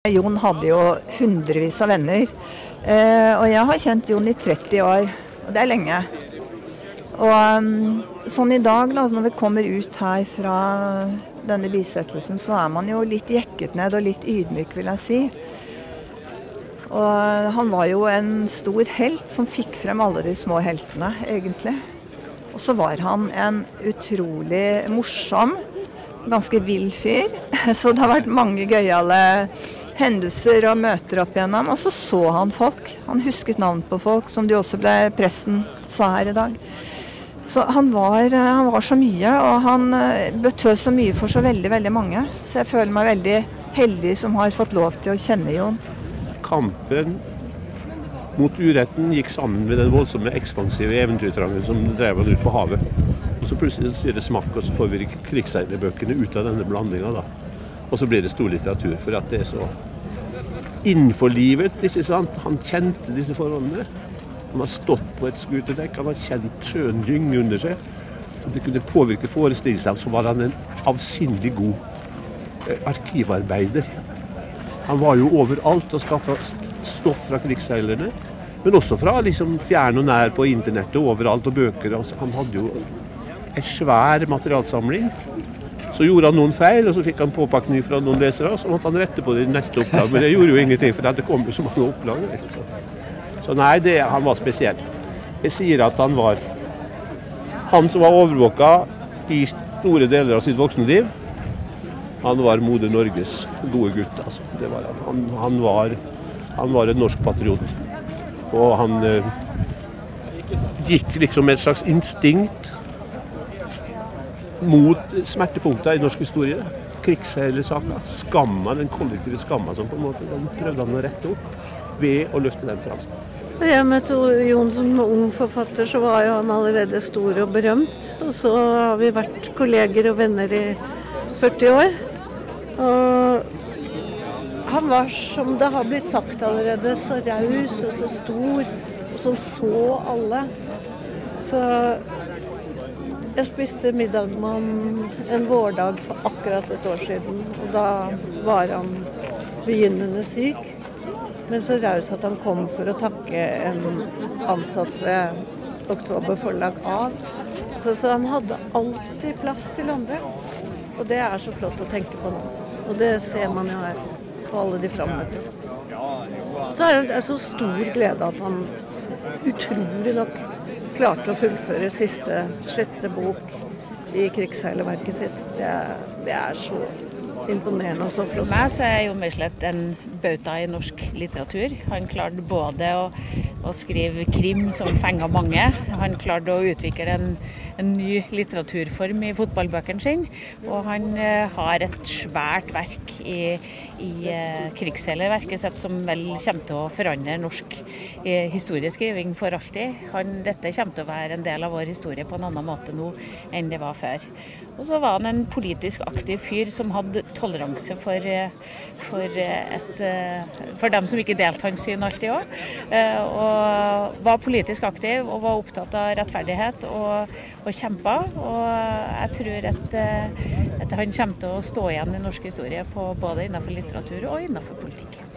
Jon hadde jo hundrevis av venner, og jeg har kjent Jon i 30 år, og det er lenge. Og sånn i dag, da, når vi kommer ut her fra denne bisettelsen, så er man jo litt jekket ned og litt ydmyk, vil jeg si. Og han var jo en stor helt som fikk frem alle de små heltene, egentlig. Og så var han en utrolig morsom, ganske vill fyr, så det har vært mange gøyale hendelser og møter opp igjennom, og så han folk. Han husket navn på folk, som det også pressen sa her i dag. Så han var så mye, og han betød så mye for så veldig, veldig mange. Så jeg føler meg veldig heldig som har fått lov til å kjenne Jon. Kampen mot uretten gikk sammen med den voldsomme ekspansive eventyrtrangen som drev han ut på havet. Og så plutselig sier det smakk, og så får vi krigsseilerbøkene ut av denne blandinga da. Og så blir det stor litteratur, for at det er så innenfor livet, ikke sant? Han kjente disse forholdene. Han har stått på et skuterdekk, han har kjent sjøen gynge under seg. At det kunne påvirke forestillingen, så var han en avsindig god arkivarbeider. Han var jo overalt og skaffet stoff fra krigsseilerne, men også fra liksom fjern og nær på internettet og overalt og bøker. Han hadde jo en svær materialsamling. Så gjorde han noen feil, og så fikk han påpakning fra noen lesere, og så måtte han rette på det i neste opplag. Men det gjorde jo ingenting, for det kom jo så mange opplag. Så nei, han var spesiell. Jeg sier at han var han som var overvåket i store deler av sitt voksne liv. Han var Moder Norges gode gutt, altså. Det var han. Han var en norsk patriot. Og han gikk liksom med et slags instinkt mot smertepunkter i norsk historie. Krigsseilersaker, skamma, den kollektive skamma som på en måte den prøvde han å rette opp ved å løfte den fram. Da jeg møtte Jon som ung forfatter, så var jo han allerede stor og berømt. Og så har vi vært kolleger og venner i 40 år. Og han var, som det har blitt sagt allerede, så raus og så stor, og som så alle. Så jeg spiste middag med ham en vårdag for akkurat et år siden, og da var han begynnende syk. Men så raus at han kom for å takke en ansatt ved Oktober forlag av. Så han hadde alltid plass til andre. Og det er så flott å tenke på nå. Og det ser man jo her på alle de frammøter. Så er det så stor glede at han utrolig nok klarte å fullføre sjette bok i krigsseilerverket sitt. Det er så imponerende og så flott. For meg så er Jon Michelet en bauta i norsk litteratur. Han klarte både å skrive krim som fenget mange. Han klarte å utvikle en ny litteraturform i fotballbøkene sine. Og han har et svært verk i krigsseilerverket sitt som vel kommer til å forandre norsk historieskriving for alltid. Dette kommer til å være en del av vår historie på en annen måte nå enn det var før. Og så var han en politisk aktiv fyr som hadde toleranse for dem som ikke delte hans syn alltid også. Og var politisk aktiv og var opptatt av rettferdighet og kjempet. Og jeg tror at han kommer til å stå igjen i norsk historie både innenfor litteratur og innenfor politikk.